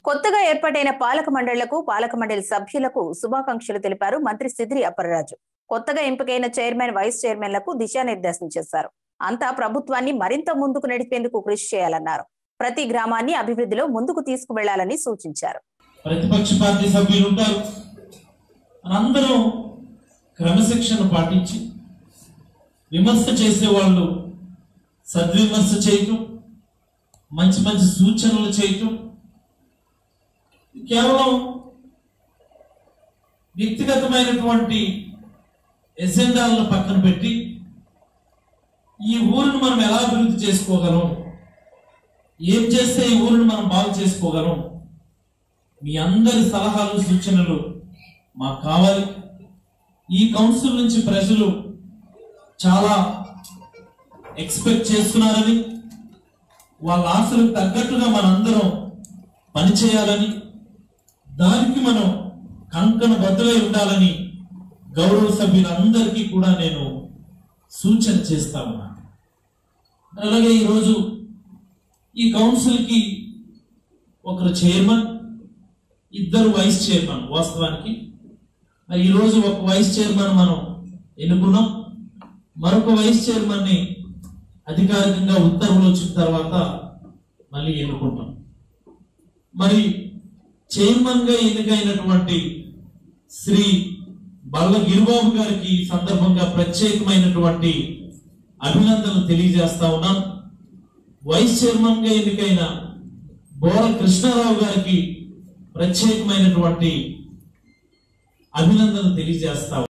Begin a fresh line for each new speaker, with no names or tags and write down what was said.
కొత్తగా ఏర్పాటైన పాలక మండళ్ల సభ్యులకు శుభాకాంక్షలు తెలిపారు మంత్రి సిదిరి అప్పలరాజు. కొత్తగా ఎంపికైన చైర్మన్, వైస్ చైర్మన్లకు దిశానిర్దేశం చేశారు. అంతా ప్రభుత్వాన్ని మరింత ముందుకు నడిపేందుకు కృషి చేయాలన్నారు. ప్రతి గ్రామాన్ని అభివృద్ధిలో ముందుకు తీసుకువెళ్లాలని సూచించారు.
ప్రతిపక్ష పార్టీ సభ్యులు ఉంటారు, అందరూ క్రమశిక్షణ పాటించి విమర్శ చేసేవాళ్ళు సద్విమర్శ చేయటం, మంచి మంచి సూచనలు చేయటం, కేవలం వ్యక్తిగతమైనటువంటి ఎజెండాలను పక్కన పెట్టి ఈ ఊరిని మనం ఎలా అభివృద్ధి చేసుకోగలం, ఏం చేస్తే ఈ ఊరిని మనం బాగు చేసుకోగలం, మీ అందరి సలహాలు సూచనలు మాకు కావాలి. ఈ కౌన్సిల్ నుంచి ప్రజలు చాలా ఎక్స్పెక్ట్ చేస్తున్నారని, వాళ్ళ ఆశలకు తగ్గట్టుగా మనందరం పనిచేయాలని, దానికి మనం కంకణ బద్దులై ఉండాలని గౌరవ సభ్యులందరికీ కూడా నేను సూచన చేస్తా ఉన్నాను. అలాగే ఈరోజు ఈ కౌన్సిల్కి ఒకరు చైర్మన్, ఇద్దరు వైస్ చైర్మన్. వాస్తవానికి ఈరోజు ఒక వైస్ చైర్మన్ మనం ఎన్నుకున్నాం. మరొక వైస్ చైర్మన్ ని అధికారికంగా ఉత్తర్వులు వచ్చిన తర్వాత మళ్ళీ ఎన్నుకుంటాం. మరి చైర్మన్ గా ఎన్నికైనటువంటి శ్రీ బల్ల గిరిబాబు గారికి ఈ సందర్భంగా ప్రత్యేకమైనటువంటి అభినందనలు తెలియజేస్తా ఉన్నాం. వైస్ చైర్మన్ గా ఎన్నికైన బోర కృష్ణారావు గారికి ప్రత్యేకమైనటువంటి అభినందనలు తెలియజేస్తా